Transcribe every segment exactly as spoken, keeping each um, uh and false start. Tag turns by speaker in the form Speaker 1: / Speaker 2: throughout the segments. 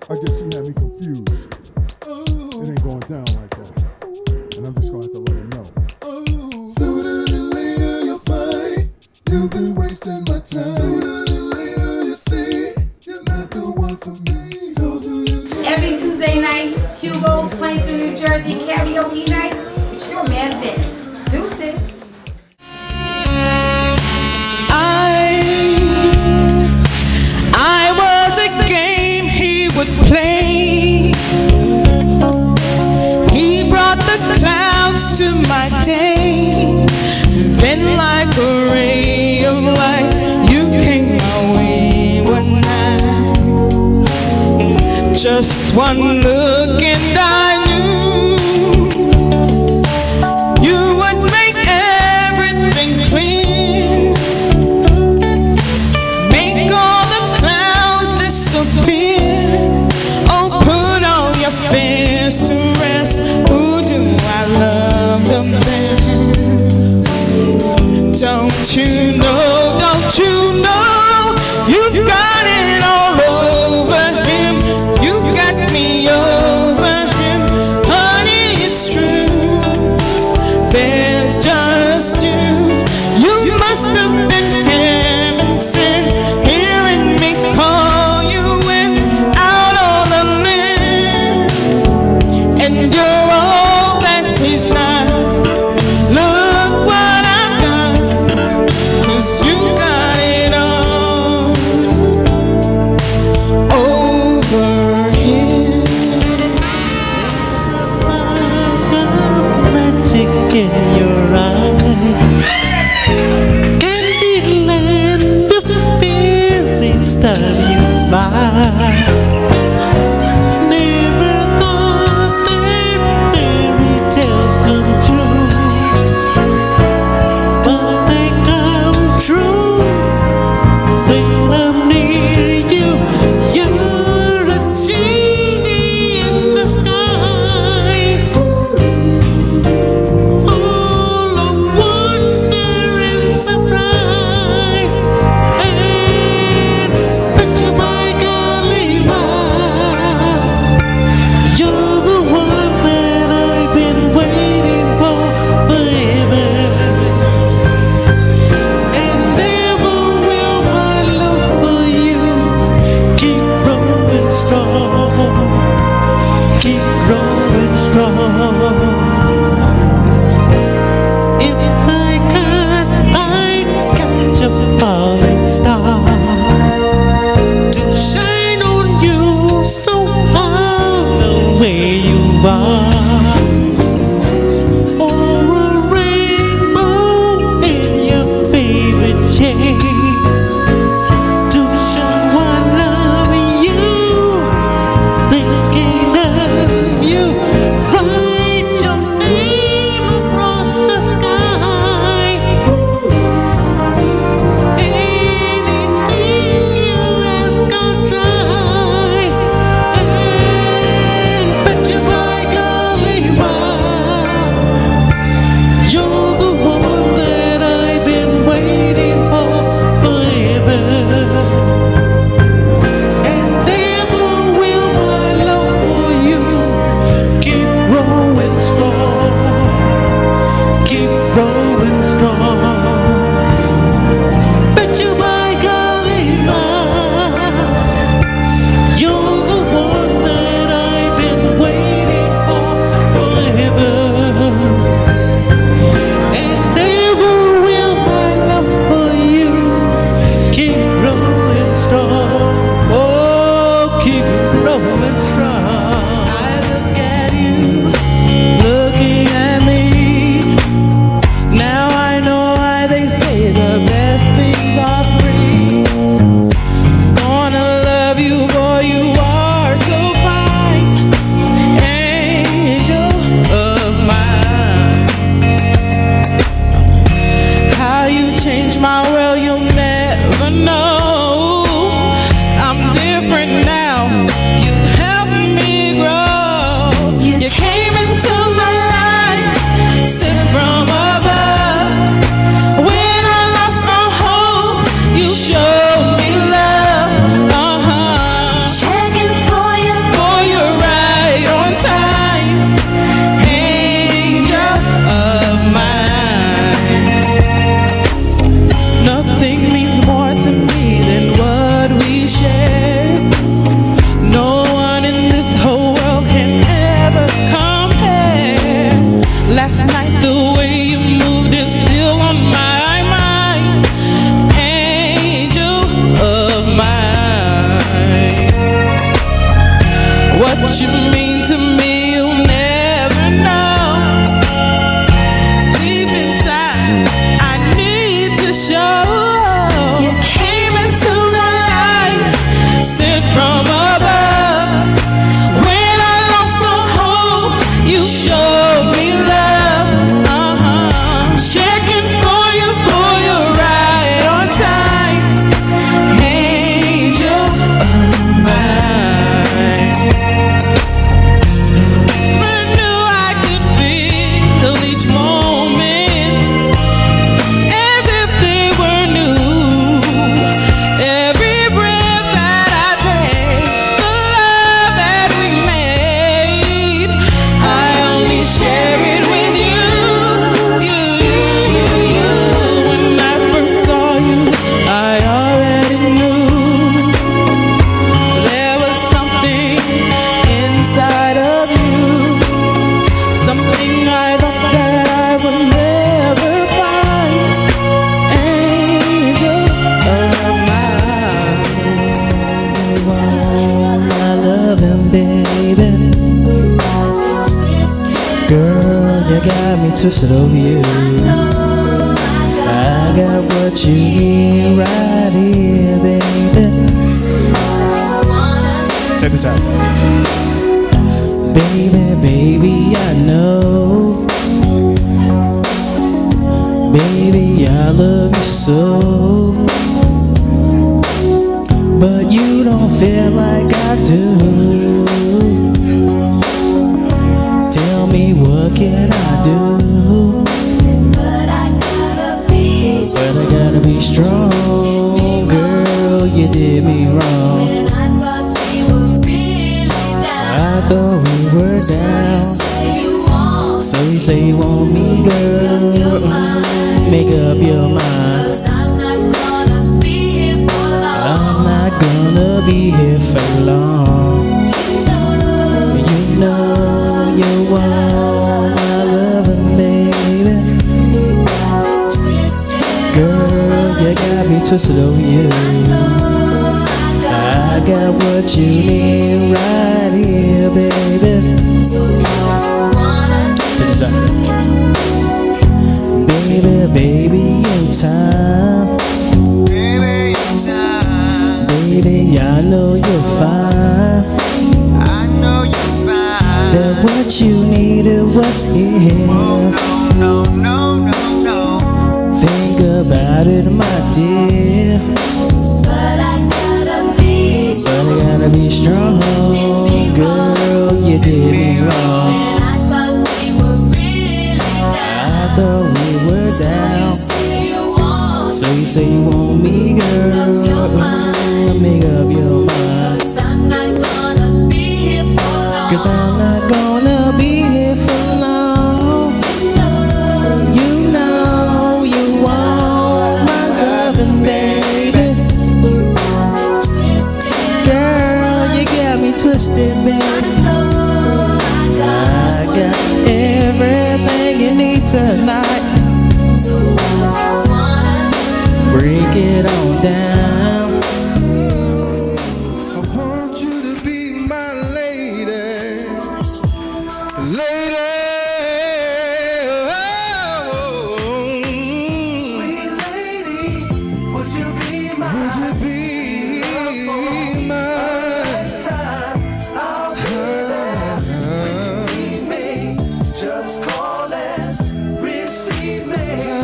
Speaker 1: I guess he had me confused. It ain't going down like that. And I'm just gonna have to let him know.
Speaker 2: Sooner than later you'll find you've been wasting my time. Sooner than later you see you're not the one for me. Told you you
Speaker 3: Every Tuesday night, Hugo's Plainfield, New Jersey karaoke night. It's your man Vince. Deuces.
Speaker 4: Play. He brought the clouds to my day. Then like a ray of light, you came my way one night. Just one look and I knew you would make everything clear, make all the clouds disappear. Fears to rest. Who do I love the best? Don't you know, don't you know, you've got it all over him. You got me over him. Honey, it's true. There's just you. You must have been heaven sent, hearing me call you in out on the limb. And you're all that he's not. Look what I've done, 'cause loving, baby. Girl, you got me twisted over you. I got what you need right here, baby. Check this out. Baby, baby, I know. Baby, I love you so. But you don't feel like I do. Tell me what can I do? But I gotta be But I gotta be strong. Girl, you did me wrong. When I thought we were really down. I thought we were down. So you say you want me, girl. Make up your mind. Cause I'm not gonna be here for long. I'm not gonna be here for long. You know you want my loving, baby. Girl, you got me twisted over you. I got what you need right here, baby. Baby, baby, in time. Baby, in time. Baby, I know you're fine. I know you're fine. That what you needed was here. Oh, no, no, no, no, no. Think about it, my dear. But I gotta be But I gotta be strong. Girl, you did me wrong. Down. So you say you want me, girl. Make up your mind. Cause I'm not gonna be here for long. Cause I'm not gonna be here for long. You know you want my loving, baby. Girl, you got me twisted, baby. I got everything you need tonight. Break it on down.
Speaker 2: I want you to be my lady, lady. Oh, sweet lady, would you be my? Would you be my? Time I'll be there. Receive me, just call and receive me.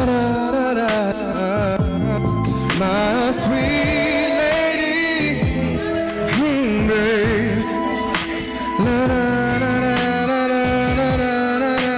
Speaker 2: My sweet lady, hmm, babe. La, la, la, la, la, la, la, la, la.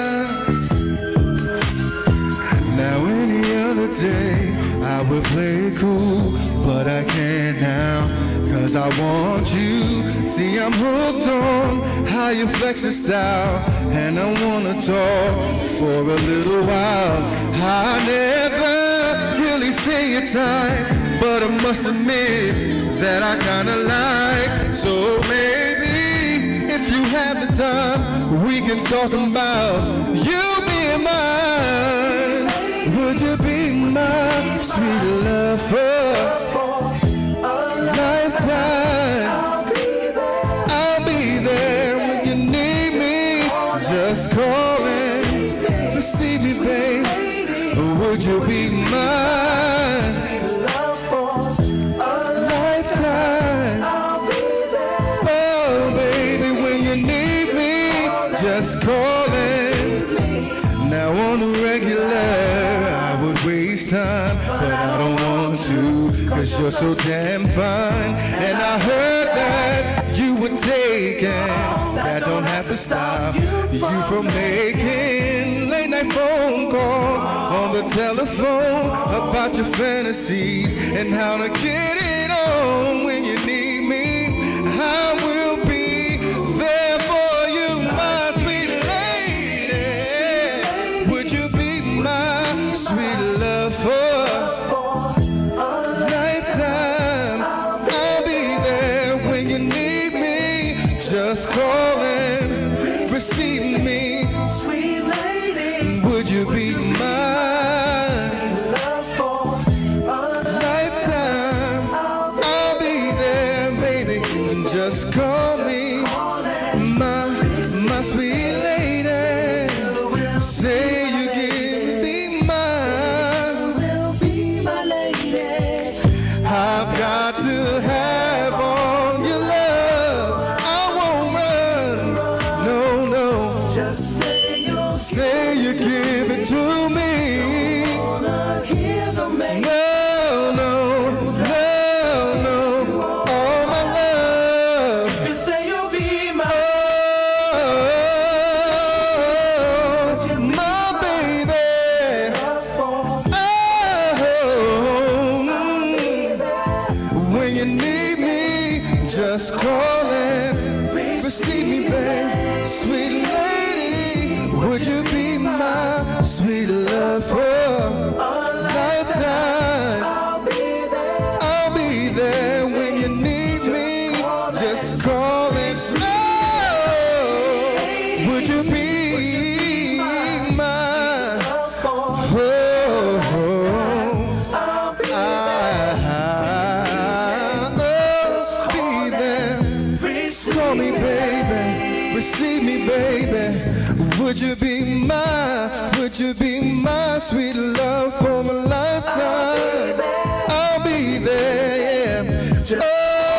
Speaker 2: Now any other day I would play cool, but I can't now, cause I want you. See, I'm hooked on how you flex your style, and I wanna talk for a little while. I never really say your time, but I must admit that I kinda like. So maybe if you have the time, we can talk about you being mine. Would you be my sweet love for a lifetime? I'll be there when you need me. Just call and receive me, babe. Would you be mine? A lifetime. Oh, baby, when you need me, just call in. Now on the regular, I would waste time, but I don't want to, cause you're so damn fine. And I heard that you were taken. That don't have to stop you from making late night phone calls on the telephone about your fantasies and how to get it on when you need me. I will be there for you, my sweet lady. Would you be my sweet love for a lifetime? I'll be there when you need me. Just call and receive me. Sweet lady, would you be mine? Love for a lifetime. I'll be there, baby. Just just call me my, my sweet lady. Say you give me mine.
Speaker 5: Will be my lady.
Speaker 2: I've got to have all your love. I won't run. No, no.
Speaker 5: Just say you'll
Speaker 2: Say you give it to me.
Speaker 5: wanna hear no man.
Speaker 2: No, no, no, no. All my love.
Speaker 5: You say you'll be my
Speaker 2: Oh, my baby.
Speaker 5: for
Speaker 2: Oh, when you need me, just call and receive me, babe. Sweet lady, would you be my sweet love for a lifetime?
Speaker 5: I'll be there.
Speaker 2: I'll be there when you need me. Just call and oh, would you be mine? Oh, oh,
Speaker 5: I'll be
Speaker 2: I'll be there. Call me, baby. Receive me, baby. Would you be my, would you be my sweet love for a lifetime? I'll be there, yeah.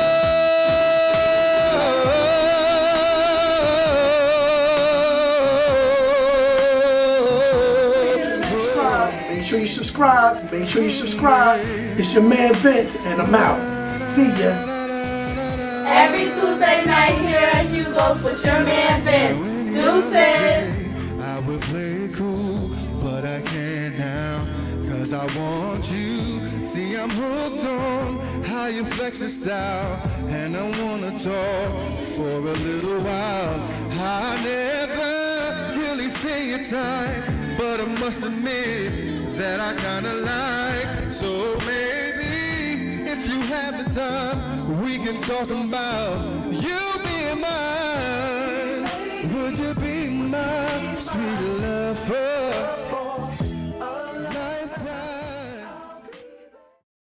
Speaker 5: subscribe. Make sure you subscribe. Make sure you subscribe. It's your man Vince, and I'm out. See ya.
Speaker 3: Every Tuesday night here at Hugo's with your man Vince. Deuces.
Speaker 2: I would play cool, but I can't now, cause I want you. See, I'm hooked on how you flex your style, and I wanna talk for a little while. I never really say your time, but I must admit that I kinda like. So maybe if you have the time, we can talk about you being mine. Would you be my sweet